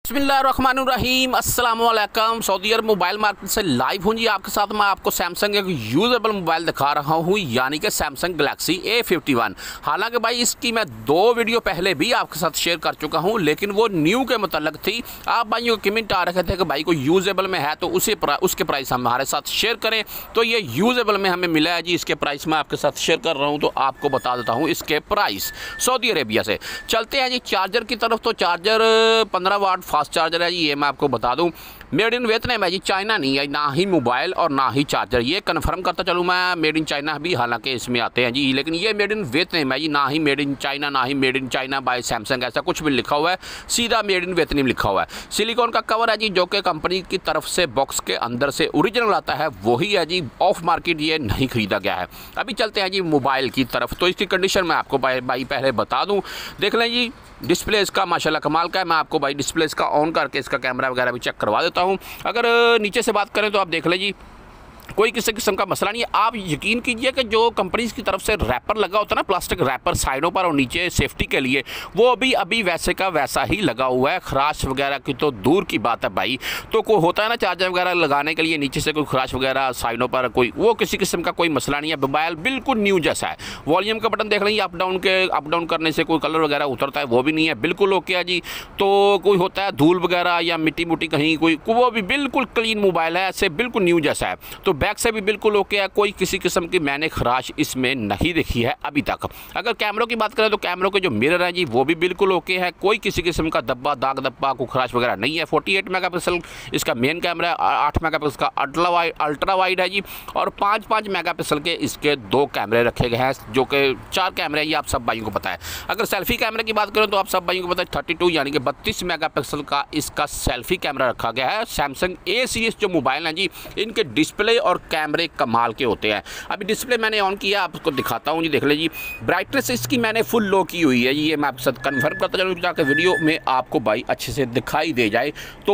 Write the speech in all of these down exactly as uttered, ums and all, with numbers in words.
बिस्मिल्लाहिर्रहमानिर्रहीम अस्सलाम वालेकुम। सऊदी अरब मोबाइल मार्केट से लाइव हूँ जी आपके साथ। मैं आपको सैमसंग एक यूजेबल मोबाइल दिखा रहा हूँ, यानी कि Samsung Galaxy A fifty one. हालांकि भाई इसकी मैं दो वीडियो पहले भी आपके साथ शेयर कर चुका हूँ, लेकिन वो न्यू के मतलब थी। आप भाइयों के कमेंट आ रखे थे कि भाई को यूजेबल में है तो उसे प्रा, उसके प्राइस हम हमारे साथ शेयर करें। तो ये यूजेबल में हमें मिला है जी। इसके प्राइस मैं आपके साथ शेयर कर रहा हूँ, तो आपको बता देता हूँ इसके प्राइस। सऊदी अरेबिया से चलते हैं जी चार्जर की तरफ। तो चार्जर पंद्रह वाट फास्ट चार्जर है जी, ये मैं आपको बता दूं। मेड इन वियतनाम है जी, चाइना नहीं है, ना ही मोबाइल और ना ही चार्जर। ये कंफर्म करता चलूँ मैं, मेड इन चाइना भी हालांकि इसमें आते हैं जी, लेकिन ये मेड इन वियतनाम है जी, ना ही मेड इन चाइना, ना ही made in China by Samsung, ऐसा कुछ भी लिखा हुआ है। सीधा मेड इन वियतनाम लिखा हुआ है। सिलिकॉन का कवर है जी, जो कि कंपनी की तरफ से बॉक्स के अंदर से ओरिजिनल आता है, वही है जी। ऑफ मार्केट ये नहीं खरीदा गया है। अभी चलते हैं जी मोबाइल की तरफ। तो इसकी कंडीशन मैं आपको भाई भाई पहले बता दूँ। देख लें जी, डिस्प्ले इसका माशाल्लाह कमाल का है। मैं आपको भाई डिस्प्ले इसका ऑन करके इसका कैमरा वगैरह भी चेक करवा देता हूँ। अगर नीचे से बात करें तो आप देख लें जी, कोई किसी किस्म का मसला नहीं है। आप यकीन कीजिए कि जो कंपनीज की तरफ से रैपर लगा होता है ना, प्लास्टिक रैपर साइडों पर और नीचे सेफ्टी के लिए, वो अभी अभी वैसे का वैसा ही लगा हुआ है। खराश वगैरह की तो दूर की बात है भाई। तो कोई होता है ना चार्जर वगैरह लगाने के लिए नीचे से कोई खराश वगैरह साइडों पर, कोई वो किसी किस्म का कोई मसला नहीं है। मोबाइल बिल्कुल न्यू जैसा है। वॉल्यूम का बटन देख लेंगे, अप डाउन के अप डाउन करने से कोई कलर वगैरह उतरता है वो भी नहीं है, बिल्कुल ओके है जी। तो कोई होता है धूल वगैरह या मिट्टी मुट्टी कहीं कोई, वो भी बिल्कुल क्लीन मोबाइल है, ऐसे बिल्कुल न्यू जैसा है। तो बैक से भी बिल्कुल ओके है, कोई किसी किस्म की मैंने खराश इसमें नहीं देखी है अभी तक। अगर कैमरों की बात करें तो कैमरों के जो मिरर हैं जी, वो भी बिल्कुल ओके है। कोई किसी किस्म का दब्बा दाग दब्बा को खराश वगैरह नहीं है। अड़तालीस मेगापिक्सल इसका मेन कैमरा है, आठ मेगापिक्सल का अल्ट्रा वाइड अल्ट्रा वाइड है जी, और पाँच पाँच मेगापिक्सल के इसके दो कैमरे रखे गए हैं, जो कि चार कैमरे हैं, ये आप सब भाइयों को पता है। अगर सेल्फी कैमरे की बात करें तो आप सब भाइयों को पता है, थर्टी टू यानी कि बत्तीस मेगापिक्सल का इसका सेल्फी कैमरा रखा गया है। सैमसंग ए सीरीज जो मोबाइल हैं जी, इनके डिस्प्ले और कैमरे कमाल के होते हैं। अभी डिस्प्ले मैंने ऑन किया, आपको दिखाता हूँ जी। देख ले जी, ब्राइटनेस इसकी मैंने फुल लो की हुई है जी, ये मैं आपके साथ कन्फर्म करता चलूँ ताकि वीडियो में आपको भाई अच्छे से दिखाई दे जाए।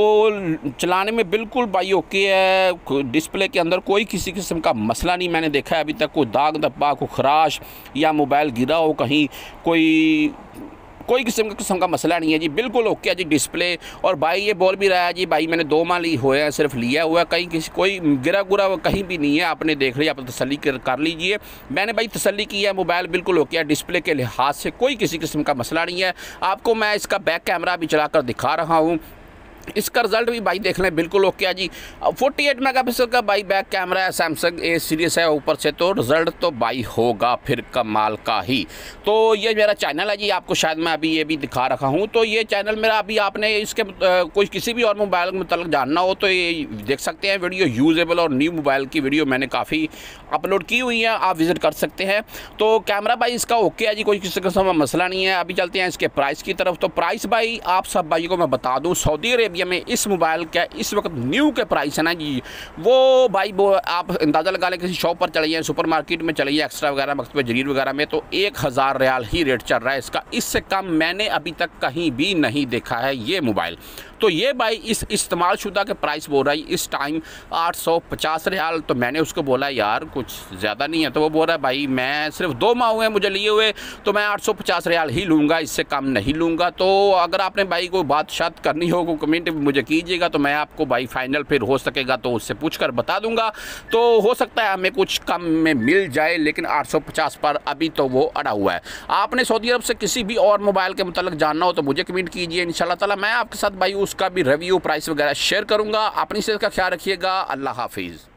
तो चलाने में बिल्कुल भाई ओके है। डिस्प्ले के अंदर कोई किसी किस्म का मसला नहीं मैंने देखा है अभी तक। कोई दाग धब्बा, कोई खराश या मोबाइल गिरा हो कहीं, कोई कोई किस्म का किस्म का मसला नहीं है जी, बिल्कुल ओके है जी डिस्प्ले। और भाई ये बोल भी रहा है जी, भाई मैंने दो माह ली हुए हैं, सिर्फ लिया हुआ है, कहीं किसी कोई गिरा गुरा कहीं भी नहीं है। आपने देख लिया, आप तसल्ली कर, कर लीजिए। मैंने भाई तसल्ली की है, मोबाइल बिल्कुल ओके है। डिस्प्ले के लिहाज से कोई किसी किस्म का मसला नहीं है। आपको मैं इसका बैक कैमरा भी चलाकर दिखा रहा हूँ। इसका रिजल्ट भी भाई देख लें, बिल्कुल ओके है जी। अड़तालीस मेगापिक्सल का भाई बैक कैमरा है, सैमसंग ए सीरीज है ऊपर से, तो रिजल्ट तो भाई होगा फिर कमाल का ही। तो ये मेरा चैनल है जी, आपको शायद मैं अभी ये भी दिखा रखा हूँ। तो ये चैनल मेरा, अभी आपने इसके आ, कोई किसी भी और मोबाइल के मतलब जानना हो तो ये देख सकते हैं वीडियो। यूजेबल और न्यू मोबाइल की वीडियो मैंने काफ़ी अपलोड की हुई है, आप विज़िट कर सकते हैं। तो कैमरा भाई इसका ओके है जी, कोई किसी किस्म का मसला नहीं है। अभी चलते हैं इसके प्राइस की तरफ। तो प्राइस भाई आप सब भाई को मैं बता दूँ, सऊदी अरेबिया में इस मोबाइल का इस वक्त न्यू के प्राइस है ना जी, वो भाई वो आप अंदाज़ा लगा लें, किसी शॉप पर चले जाए, सुपर मार्केट में चले जाए, एक्स्ट्रा वगैरह मकतब जरीर वगैरह में, तो एक हज़ार रियाल ही रेट चल रहा है इसका। इससे कम मैंने अभी तक कहीं भी नहीं देखा है ये मोबाइल। तो ये भाई इस इस्तेमाल शुदा के प्राइस बोल रहा है इस टाइम आठ सौ पचास रियाल। तो मैंने उसको बोला यार कुछ ज़्यादा नहीं है, तो वो बोल रहा है भाई मैं सिर्फ दो माह हुए मुझे लिए हुए, तो मैं आठ सौ पचास रियाल ही लूँगा, इससे कम नहीं लूँगा। तो अगर आपने भाई को बात शात करनी हो को कमेंट मुझे कीजिएगा, तो मैं आपको भाई फाइनल फिर हो सकेगा तो उससे पूछ कर बता दूँगा। तो हो सकता है हमें कुछ कम में मिल जाए, लेकिन आठ सौ पचास पर अभी तो वो अड़ा हुआ है। आपने सऊदी अरब से किसी भी और मोबाइल के मतलब जानना हो तो मुझे कमेंट कीजिए, इंशाल्लाह ताला मैं आपके साथ भाई उसका भी रिव्यू प्राइस वगैरह शेयर करूंगा। अपनी सेहत का ख्याल रखिएगा। अल्लाह हाफिज़।